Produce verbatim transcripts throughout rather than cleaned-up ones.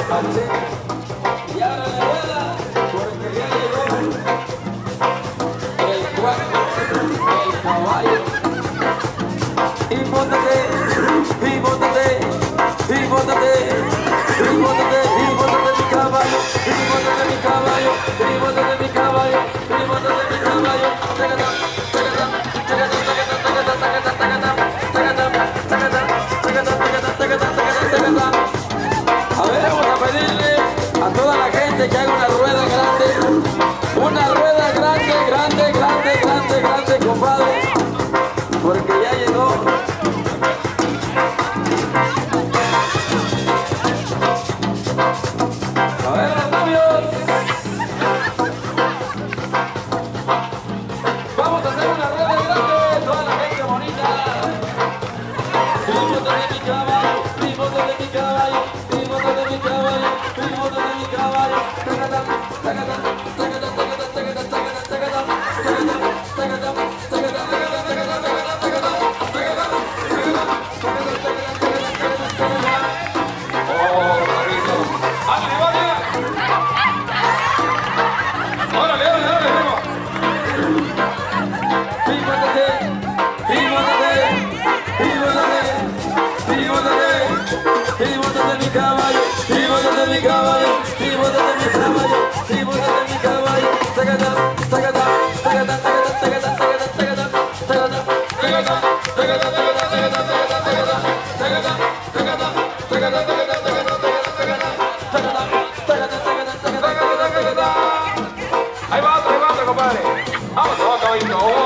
Y ahora la rueda, porque ya llegó el cuarto, el caballo. Y móntate, y móntate, y móntate, y móntate, y móntate mi caballo, y móntate mi caballo, y móntate mi caballo, y móntate mi caballo. Tacata, tacata, tacata, tacata, tacata, tacata, tacata, tacata, tacata, tacata, tacata, tacata, tacata. A ver, vamos a pedirle a toda la gente que haga una rueda grande, una rueda grande, grande, grande, grande, grande, compadre, porque ya llegó. A ver, los novios, vamos a hacer una rueda grande, toda la gente bonita. Primo de mi caballo, primo de mi caballo, primo de mi caballo, primo de mi caballo. Tacata, tacata, tacata, tacata, tacata, tacata, tacata, tacata, tacata, tacata, tacata, oh, Marito. ¡Árale, vale! ¡Órale, órale, órale, primo! ¡Pímate! ¡Pímate! ¡Pímate! ¡Pímate! ¡Pímate mi caballo! ¡Pímate mi caballo! ¡Pímate mi caballo! ¡Pímate mi caballo! ¡Tacata! ¡Tacata! ¡Tacata! ¡Tacata! ¡Tacata! ¡Tacata! ¡Tacata! ¡Tacata! ¡Tacata! ¡Tacata! ¡Tacata! ¡Tacata! ¡Tacata! ¡Tacata! ¡Tacata! Ahí va otro, ahí va otro, compadre. Vamos, vamos, caballito. Oh,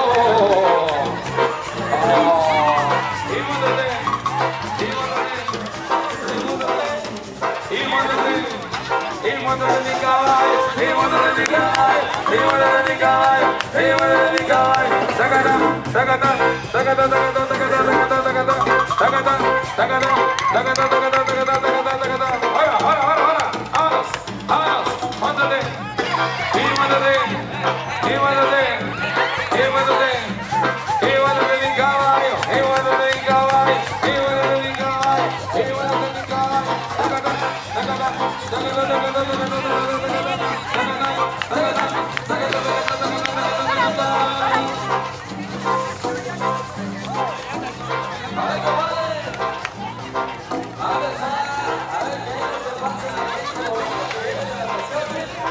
oh. Y móntate, y móntate, y móntate, y móntate, y móntate mi caballo, y móntate mi caballo, y móntate mi caballo, y móntate mi caballo. Tacata, tacata, tacata, tacata, tacata, tacata, tacata, tacata, tacata, tacata, tacata, tacata, tacata. Ahora, ahora, ahora, ahora. Vámonos, vámonos, móntate. Y mándate, y mándate, y mándate, y mándate mi caballo, y mándate mi caballo, y mándate mi caballo, y mándate mi caballo. Tacata, tacata, tacata, tacata, tacata, tacata, tacata, tacata. A ver, compadre, a ver, a ver, que ya no se pase la gente, porque viene de la presión.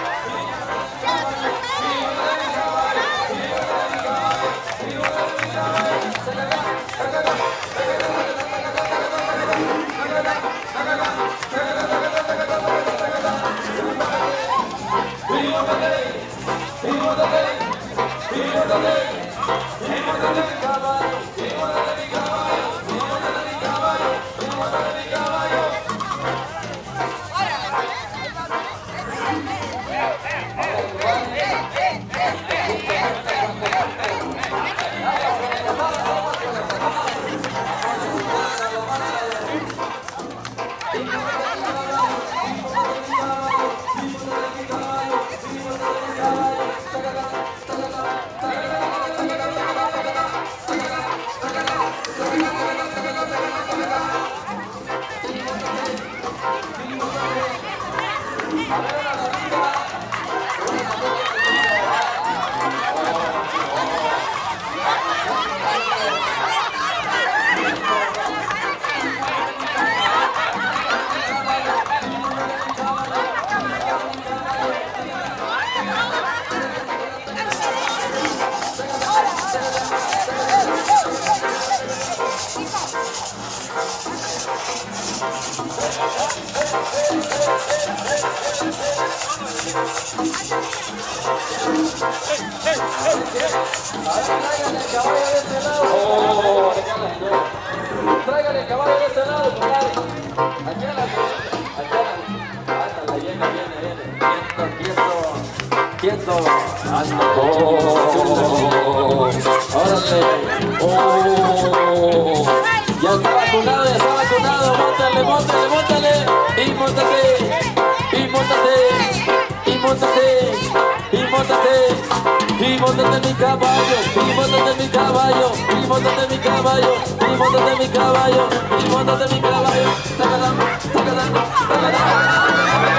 Tráigale el caballo de este lado. Oh, tráigale el caballo de este lado, compadre. Aquí a la aquí a la hasta viene, viene, viene. Quieto, quieto, quieto. Anda. Oh, órale. Oh, ya está vacunado, ya está vacunado. Móntale, móntale, móntale. Y móntate, y móntate, y móntate, y móntate. Y móntate mi caballo, y móntate mi caballo, y móntate mi caballo, y móntate mi caballo, y móntate mi caballo. Tacadam, tacadam, tacadam.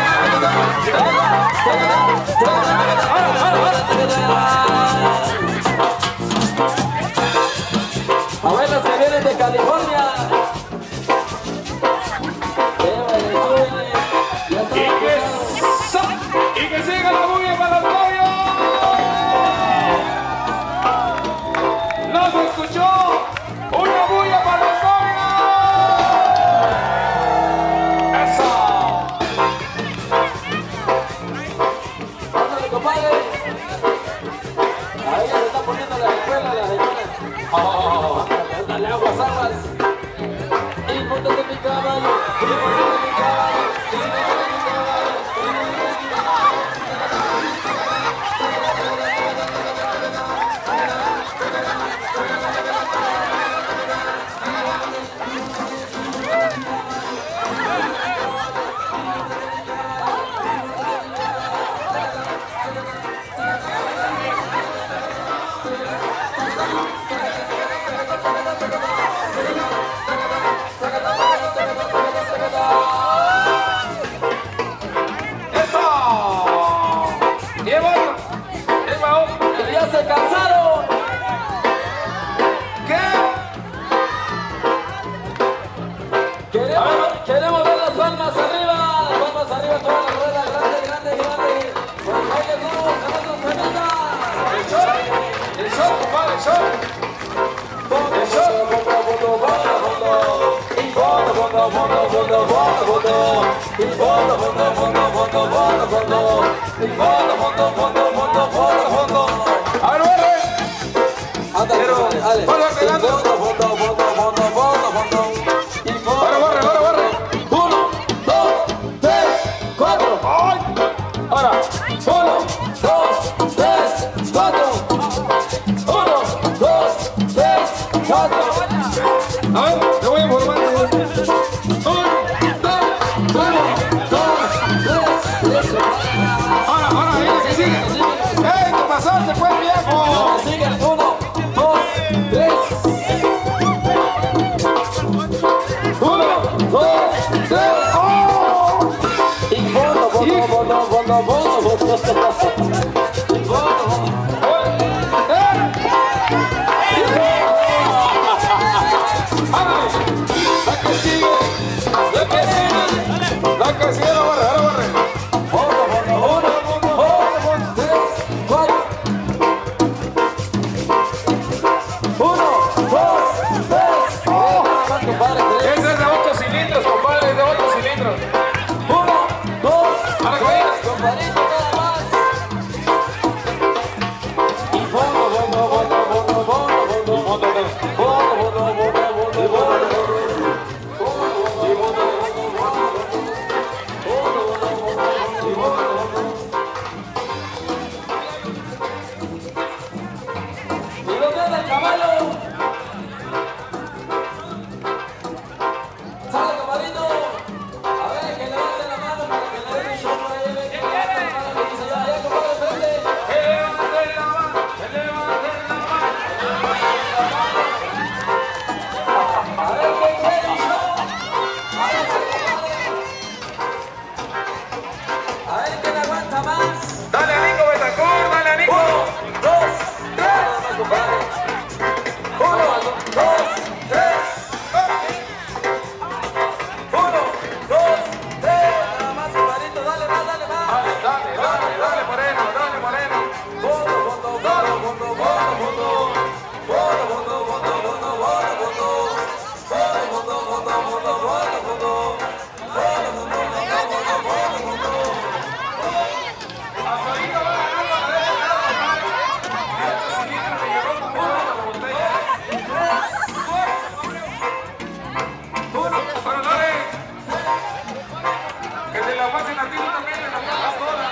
fondo, fondo, fondo, fondo, fondo, fondo, fondo, fondo, fondo, fondo, fondo, fondo. A ver, borre. Ándale, dale. Fondo, fondo, fondo, fondo, fondo, fondo, fondo, fondo. Borre, borre, borre, borre. Uno, dos, tres, cuatro. Ahora, Uno, dos, tres, cuatro. Uno, dos, tres, cuatro. a ver, te voy a informar. Uno, dos, uno, dos, tres, listo. Ahora, ahora, mira que sigue. ¡Ey, te pasaste, pues, viejo! Sigue, uno, dos, tres. Uno, dos, tres. ¡Oh! Y fondo, fondo, fondo, fondo, fondo, fondo. Y fondo, La que sigue, la que sigue, la que sigue, ahora borre, ahora borre. fondo, fondo, uno, fondo, fondo, tres, cuatro. Uno, dos, tres. ¡Oh! Compadre, tres. Ese es de ocho cilindros, compadre, es de ocho cilindros. Uno, dos, Ahora, tres, compadrito, nada más. Y fondo, fondo, fondo, fondo, fondo, fondo, fondo, fondo, fondo, fondo, fondo, ¿y dónde anda el caballo? ¡Sale, compadrito! A ver, que levante la mano para que le den un show por ahí. Que levante la mano, que dice, ya, ya, compadre, frente. Que levante la mano, que levante la mano. A ver, que quiere un show. A ver, a ver, ¿quién aguanta más? Dale a Nico Betacor, dale a Nico. Uno, dos, tres. Nada más, compadre. Uno, dos, tres. Uno, dos, tres. Nada más, compadrito. Dale más, dale más. Dale, dale, dale, dale, Moreno, dale, Moreno. Fondo, fondo, fondo, fondo, fondo, fondo. Fondo, fondo, fondo, fondo, fondo, fondo. Fondo, fondo, fondo, fondo, fondo, fondo. Fondo, fondo, fondo, fondo, fondo, fondo. Hasta ahorita va ganando la derecha, compadre. Ocho cilindros le llegó con uno a la botella. Ahora, dale. Que te la pasen a ti también, te la pasas toda.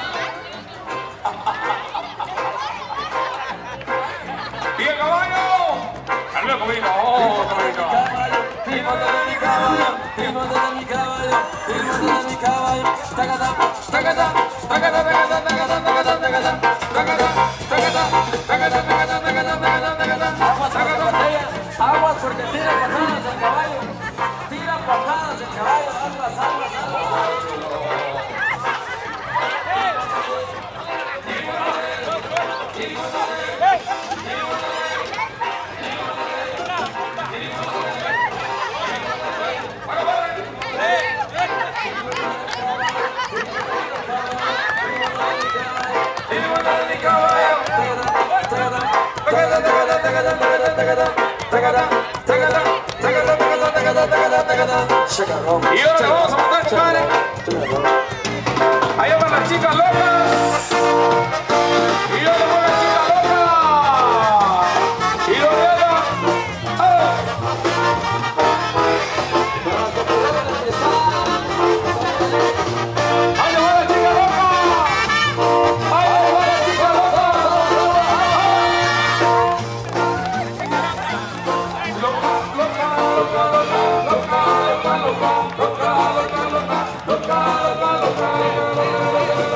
¡Y el caballo! ¡Al luego, vino! ¡Oh, caballo! El motor de mi caballo, el motor de mi caballo, el motor de mi caballo. Tacata, tacata, tacata, tacata, tacata, tacata, tacata, tacata, tacata, tacata, tacata, tacata, tacata, tacata. Aguas, aguas, aguas, porque tira patadas el caballo. Tira patadas el caballo, aguas, aguas, aguas. Y ahora le vamos a mandar, compadre. Allá van las chicas locas. Y yo le voy a las chicas locas. Y lo de allá. ¡Ah! ¡Ahí le va la chica loca! ¡Ahí le va la chica loca! Loca, loca, loca, loca, loca, loca, loca, loca, loca, loca, loca, loca, loca.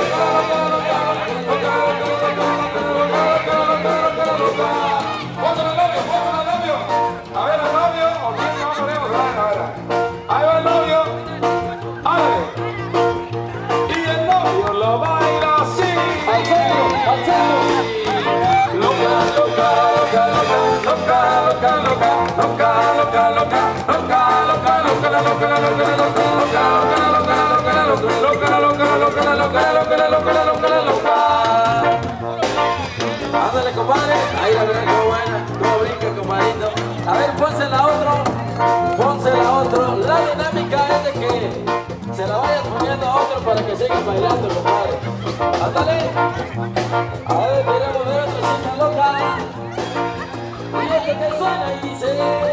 Póngale al novio, póngale al novio. A ver, al novio, o quién no ponemos. A ver, ahí va el novio. ¡Ale! Y el novio lo baila así. ¡Al centro, al centro! Loca, loca, loca, loca, loca, loca, loca, loca, loca, loca, loca, loca, loca, la loca, la loca, la loca, loca, loca, la loca, la loca, la loca, la loca, la loca, la loca, la loca, la loca, la loca. Ándale, compadre. Ahí la verdad, cómo buena, cómo brinca, compadrito. A ver, ponse la otro, ponse la otro. La dinámica es de que se la vayas poniendo. poniendo otro para que sigan bailando, compadre. Ándale. A ver, queremos ver otra chica loca. Y este que suena y dice: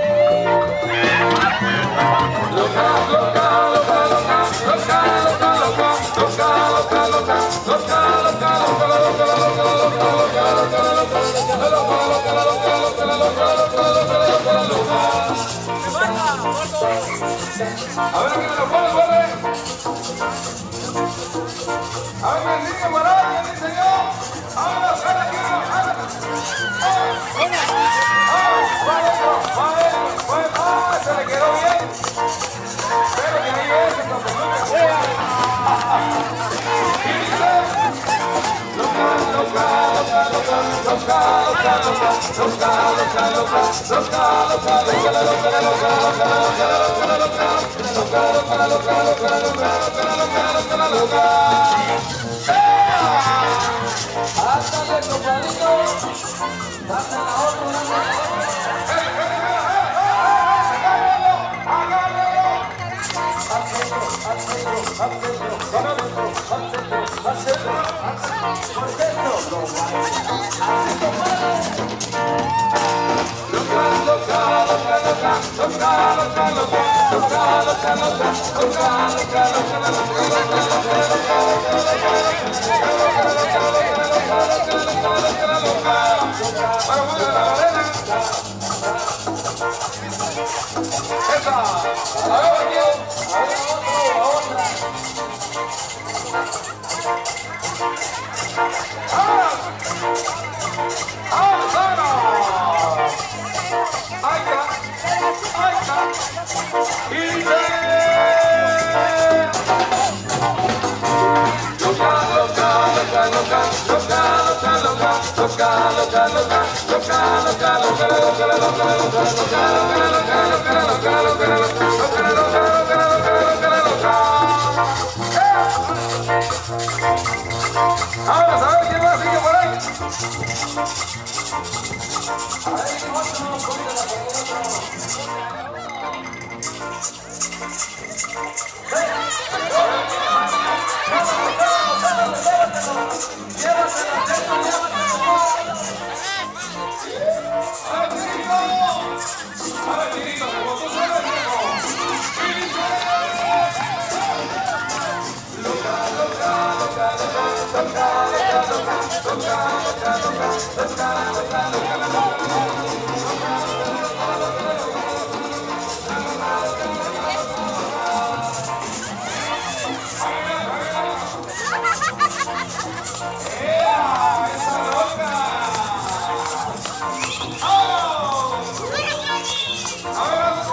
Loca, loca, loca, loca, loca, loca, loca, loca, loca, loca, loca, loca, a ver, que lo puedo ver. A ver, que sigue por ahí, que dice yo. Ahora, ahora, que no, ahora. Ah, se le quedó bien. Pero que ahí es, entonces no me sea. Y dice: loca, loca, loca, loca, loca, loca, loca, loca, loca, loca, loca, loca, loca, loca. ándale, compadrito. Dame la otra, dame la al centro, al centro, al centro, al centro, al centro, al centro, por centro, no vayas, así compadre. Loca, loca, loca, loca, loca, loca, loca, loca, loca, loca, loca, loca, loca, para poner la arena. Esa, a ver aquí. A ver, otro, otra. ¡Ah! ¡Ah, Sara! ¡Ahí está! ¡Ahí está! ¡Y dice! Loca, loca, loca, loca, loca, loca, loca, loca, loca, loca, loca, loca, loca, loca, loca, ahora, ¿sabes quién más sigue por ahí? Ahí, otro, ponle la primera. Ahora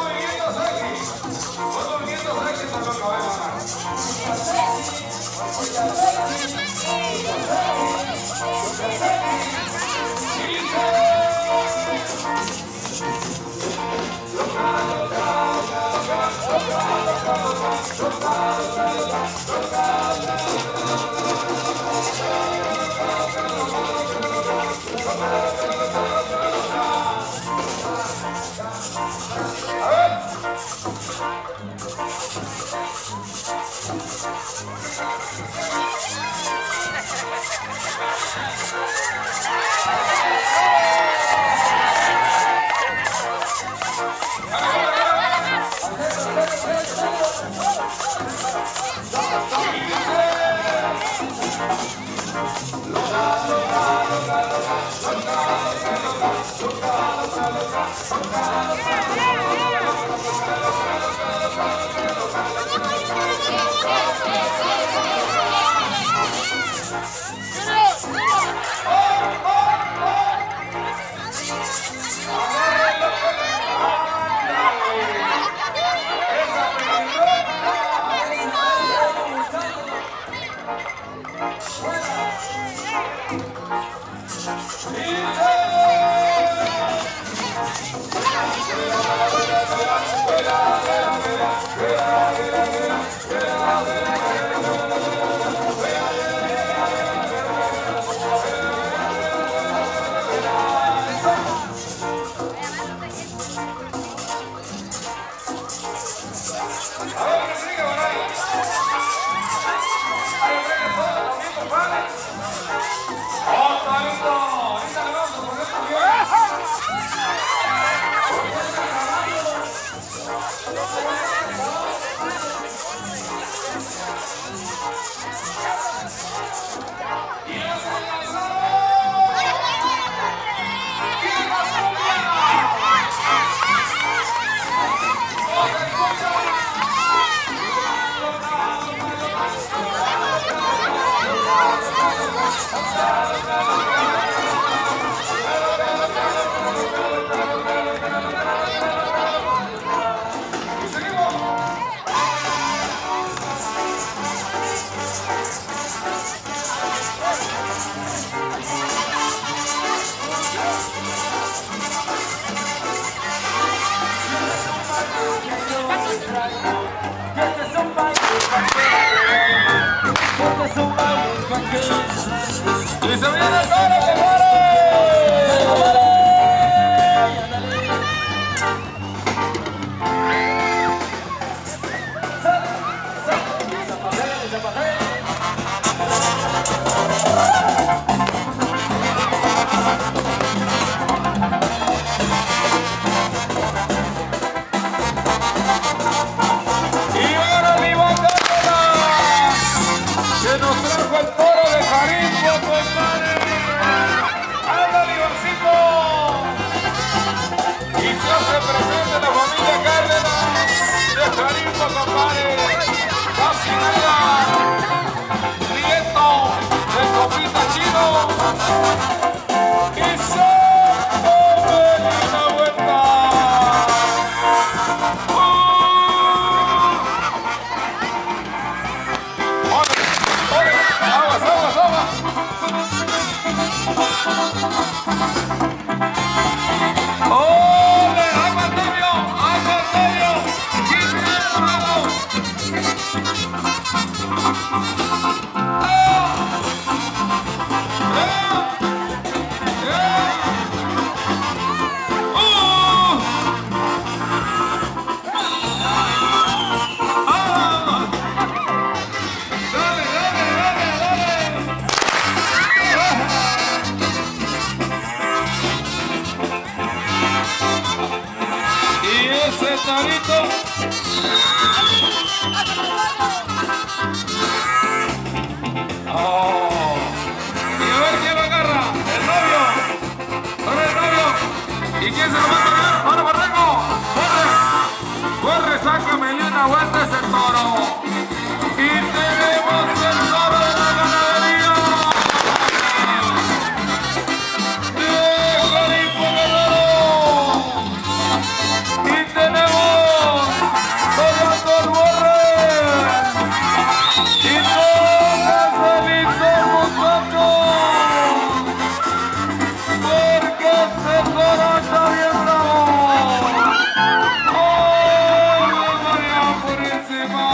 Y se viene el coro, compadre. Y ahora viva Cárdenas, que nos trajo el toro de Jarimbo, compadre. ¡Habla, Liboncito! Y se hace presente la familia Cárdenas de Jarimbo, compadre. Casi nada. Nieto de Copita Chino. Y se come la vuelta. ¡Aguas, aguas, aguas! ¡Ole! ¡Agua, Antonio! ¡Agua, Antonio! ¡Quintero! ¡Ah! ¡Ah! ¡Ah! ¡Uh! ¡Ah! ¡Dale, dale, dale, dale! Y ese torito. Oh. Y a ver quién lo agarra. El novio. Ahora el novio. ¿Y quién se lo va a torear? Ahora Barranco. Corre. Corre, sácame una vuelta ese toro. Y tenemos el toro de la ganadería. De Jarimbo Guerrero. Y tenemos Toreando el Borre. Y todas felices, muchachos. Porque este toro está bien bravo. ¡Oh, María Purísima!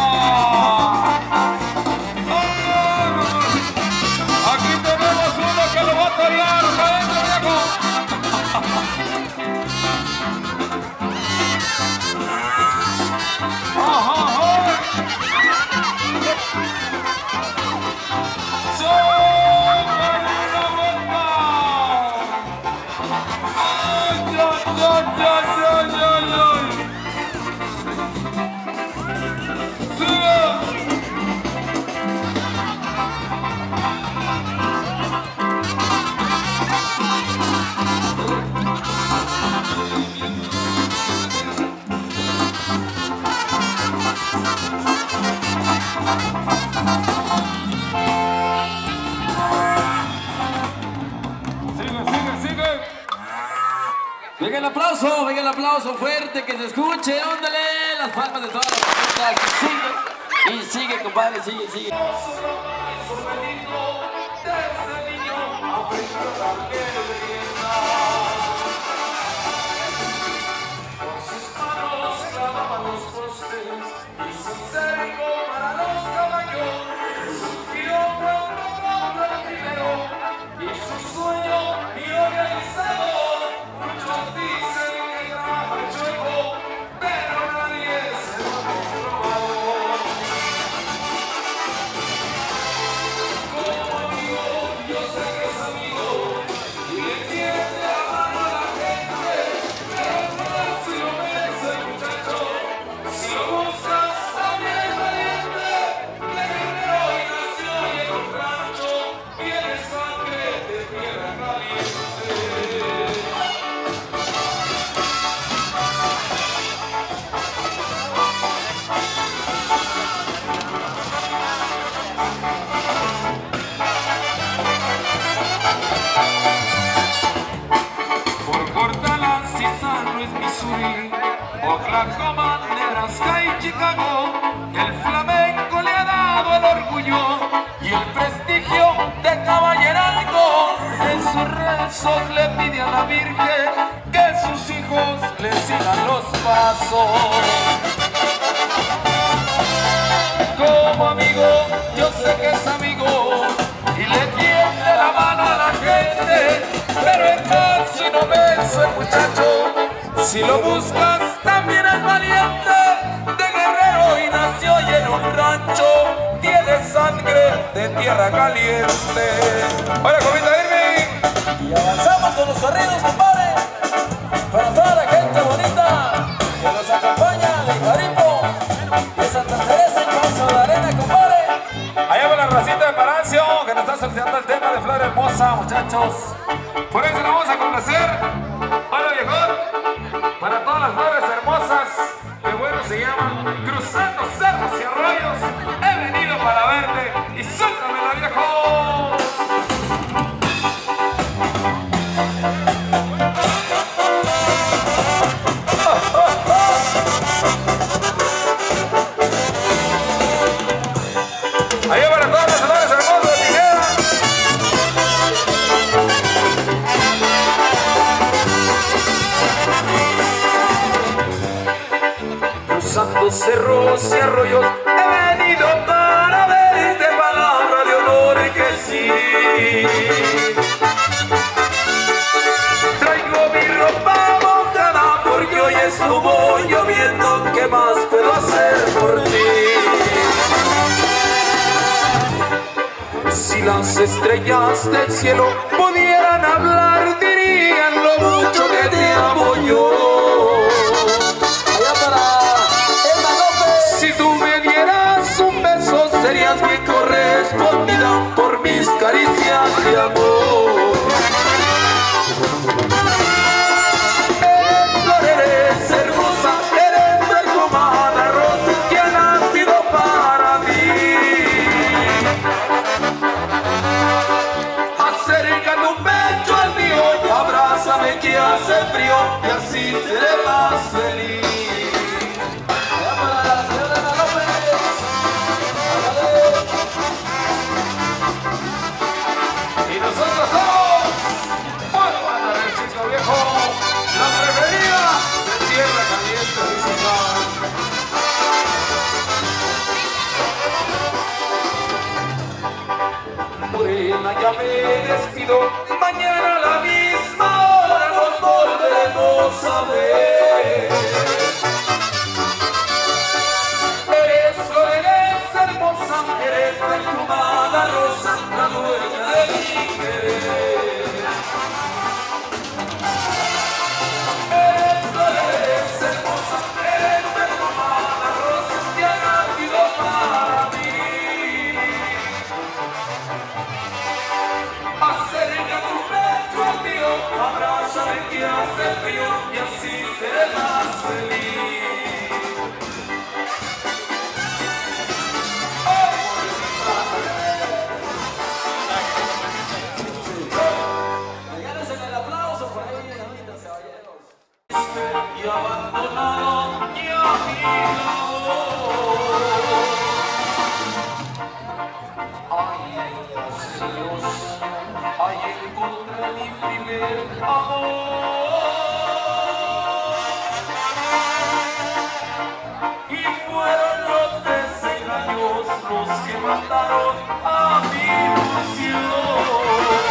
Aquí tenemos uno que lo va a torear. ¡Adentro, viejo! ¡Ajá, ajá! ¡Súbale una vuelta! ¡Ay, ay, ay, ay, ay, ay! ¡Sube! Sigue, sigue, sigue. Venga el aplauso, venga el aplauso fuerte, que se escuche, óndale, las palmas de todas las personas que sigue. Y sigue, compadre, sigue, sigue. Oklahoma, Nebraska y Chicago, el flamenco le ha dado el orgullo y el prestigio de caballerango. En sus rezos le pide a la Virgen que sus hijos le sigan los pasos. Como amigo, yo sé que es amigo y le tiende la mano a la gente, pero es falso y no beso el muchacho. Si lo buscas, también es valiente, de guerrero y nació y en un rancho tiene sangre de tierra caliente. Hola, comita Irving. Y avanzamos con los corridos, compadre, para toda la gente bonita que nos acompaña de Jaripo, de Santa Teresa y Paso de Arena, compadre. Allá va la racita de Palacio que nos está solicitando el tema de Flor Hermosa, muchachos. Por eso nos vamos a complacer. Hola, viejón. Para todas las flores hermosas, que bueno se llaman Cruzando Cerros y Arroyos, he venido para verte y suéltamela, viejo. Allá para todas las flores hermosas de Tinera. Cruzando cerros y arroyos, he venido para verte, palabra de honor que sí. Traigo mi ropa mojada porque hoy estuvo lloviendo. ¿Qué más puedo hacer por ti? Si las estrellas del cielo pudieran hablar, dirían lo mucho que te amo yo. Si tú me dieras un beso, serías muy correspondida por mis caricias de amor. Eres flor, eres hermosa, eres perfumada rosa que ha nacido para mí. Acerca tu pecho al mío, abrázame que hace frío y así seré más feliz. Y nosotros somos Bárbara del Chico Viejo, la preferida de Tierra Caliente, dice. Morena, ya me despido, mañana a la misma hora nos volveremos a ver. Eres flor, eres hermosa, eres perfumada rosa, la dueña de mi querer. Eres flor, eres hermosa, eres perfumada rosa que ha nacido para mí. Acerca tu pecho al mío, abrázame que hace frío y así seré más feliz. Y abandonado y a mi lado. Ay, Dios, ahí encontré mi primer amor. Y fueron los desengaños los que mataron a mi ilusión.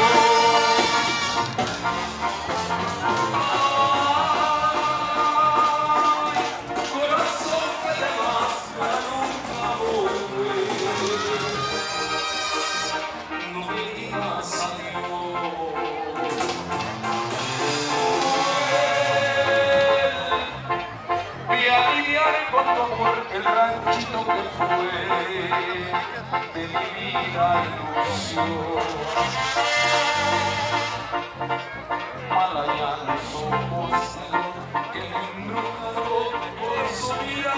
Con tu amor el ranchito que fue de mi vida ilusión. Malaya los ojos que me embrujaron por su mirada.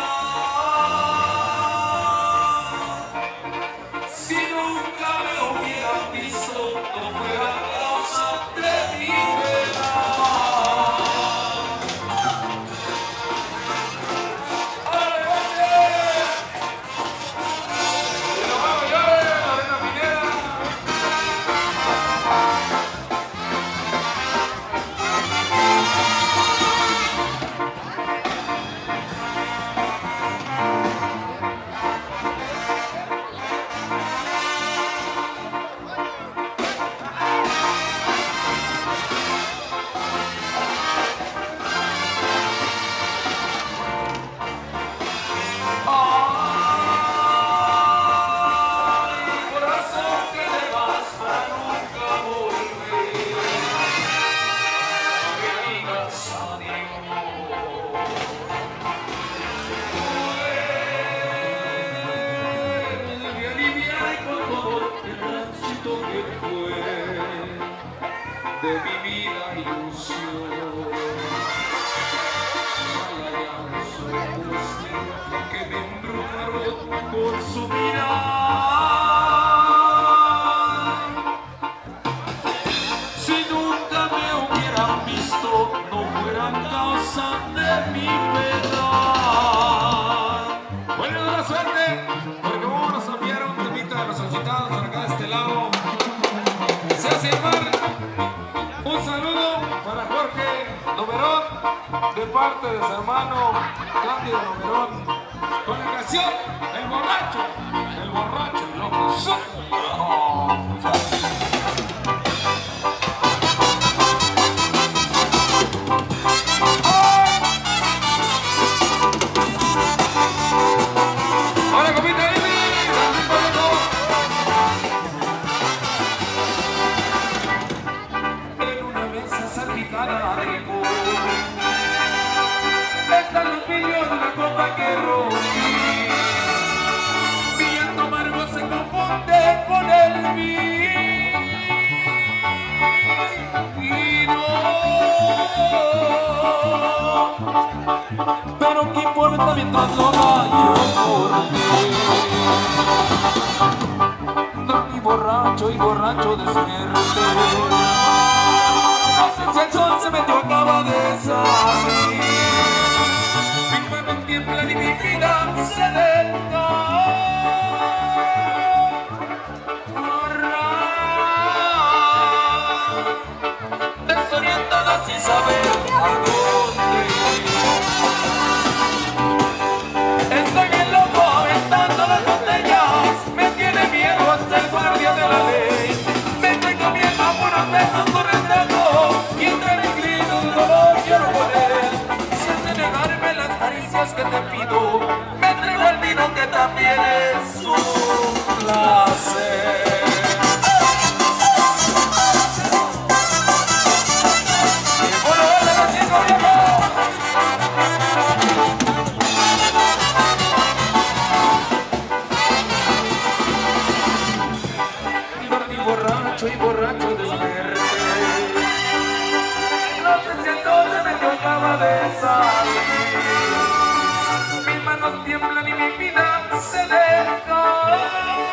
Si nunca me hubieran visto, no fuera causa de mi pena. que fue de mi vida ilusión. Malayanzo usted que me embrujaron con su mirar. Si nunca me hubieran visto, no fueran causa de mi pedar. Bueno, buena suerte, porque vamos a enviar un temita de los solicitados por acá de este lado. Se hace llamar. Un saludo para Jorge Loberón, de parte de su hermano Cándido Loberón, con la canción El Borracho, El Borracho y Loco. Oh. Están los pillos de la copa que rompí. Viento amargo se confunde con el vino. Pero qué importa mientras no vaya por mí. Dormí borracho y borracho despierto. No sé si el sol se metió, acaba de salir. Mis manos tiemblan y mi vida se desgarra. Desorientada sin saber a dónde. Estoy bien loco aventando las botellas. Me tiene miedo hasta el guardia de la ley. Me estoy comiendo puros besos por el trago. Y entre mis gritos de dolor quiero poder. Si has de negarme las caricias que te pido, me entrego al vino que también es un placer. ¡Y por ahora los chicos viejos! Dormí borracho y borracho desperté. No sé si el sol se me acaba de salir. Mis manos tiemblan y mi vida se desgarra.